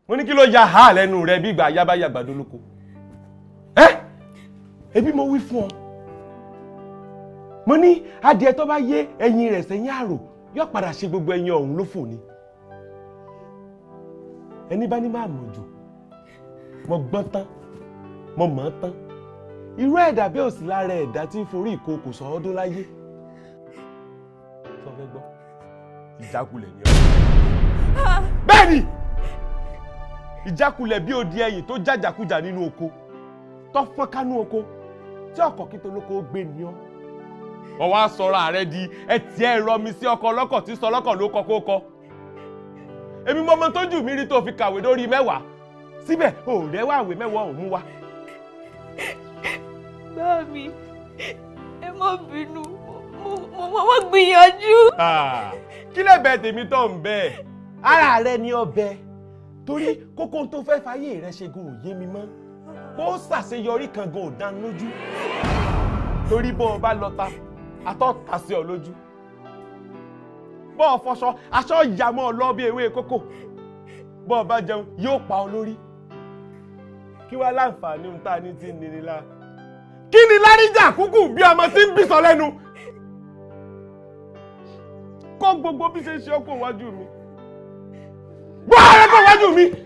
mo ní kí ló ya ha lẹ́nu rẹ bí ìgbà yábáyà àgbàdo lóko. Ebi mo wí fún ọ. Mo ní adìẹ tó bá yé ẹyin rẹ̀ sẹ́yìn àrò yóò padà ṣe gbogbo ẹyin ọ̀hún lófò ni. Ẹni bá ní máa mọ̀ jù mo gbọ́n tán mo mọ̀ tán. Irú ẹ̀dá bẹ́ẹ̀ ò sí lára ẹ̀dá tí ń forí ìkookò sọ ọdún láyé. Sọ fẹ́ gbọ́ ìjákulẹ̀ ni ọ. Bẹ́ẹ̀ni ìjákulẹ̀ bí odi ẹyìn tó jàjàkújà nínú oko tó fọ́n kánú oko tí ọkọ̀ kí tolóko gbé ní ọ. Ó wá sọ̀rọ̀ ààrẹ di ẹtì ẹ̀rọ mi sí ọkọ̀ ọlọ́kọ̀ tí sọ ọlọ́kọ̀ ló kọ́kọ́ kọ́. Èmi mọ́mọ́ tó jù mí rí tó fi kàwé lórí 10 síbẹ̀ ò rẹ́wà àwé 10 ọ̀hún mú wá. Báàmí ẹ má bínú mo gbìyànjú. Kí lè bẹ tèmi tó ń bẹ ara rẹ ni ọbẹ torí kókó tó fẹ́ fàyè rẹ ṣe gan òye mi mọ́ kó ṣàṣeyọrí kan gan ò dán lójú torí bó o bá lọ ta àtọ́ ta sí ọ lójú bó o fọṣọ aṣọ ìyàmọ́ ọ lọ bí ewé kókò bó o bá jẹun yóò pa ọ lórí kí wá láǹfààní ohun tá a ní tí ń nini la kí ni láríjà kúkú bí ọmọ tí ń bìsọ lẹ́nu kó gbogbo bí ṣe ń ṣe ọkọ̀ wájú mi gbọ́ ara kọ̀ wájú mi.